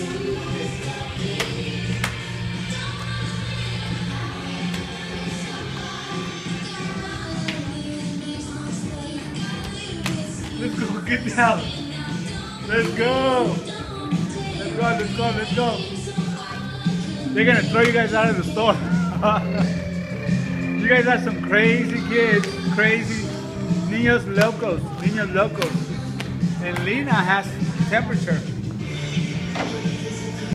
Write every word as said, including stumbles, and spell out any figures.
Let's go, get down. Let's go. Let's go, let's go, let's go. They're gonna throw you guys out of the store. You guys are some crazy kids, crazy niños locos, niños locos. And Lina has temperature.